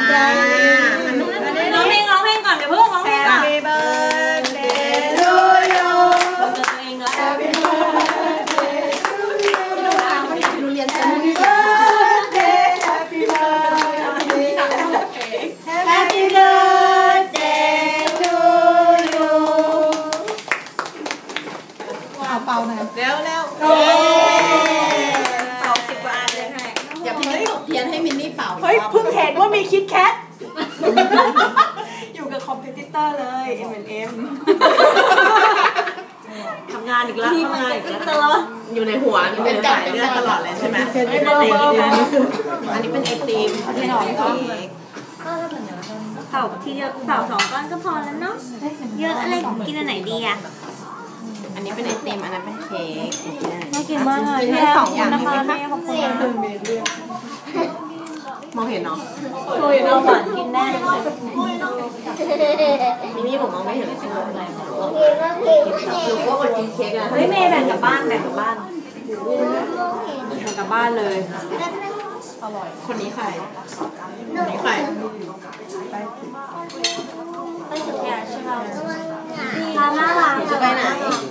ร้องเพลงก่อนเดี๋ยวเพิ่งร้องเพลงก่อน Happy birthday to you Happy birthday to you Happy birthday Happy birthday Happy birthday to you เป่าหน่อยเร็วเป่า10 กว่าอันเลยให้อย่าพี่จุดเทียนให้มินนี่เป่าเฮ้ยเพิ่งเห็นว่ามีคิดแคทอยู่กับคอมเพติเตอร์เลย M&M ทำงานอีกแล้วอยู่ในหัวนี่เป็นสายเลือดตลอดเลยใช่ไหมอันนี้เป็นไอติมที่หนอนก็เป่าทีเดียวเป่า2 ก้อนก็พอแล้วเนาะเยอะอะไรกินอันไหนดีอ่ะอันนี้เป็นไอติมอันนั้นเป็นเค้กน่ากินมากเลยให้2 อย่างนะคะแม่ขอบคุณมองเห็นเนาะเราหวานกินแน่เลยนี่ผมมองไม่เห็นเลยรู้ว่าอดกินเค้กอะเฮ้ยเมย์แบ่งกับบ้านเลยคนนี้ใครไปถึงเนี่ยใช่ไหมน่ารักจะไปไหน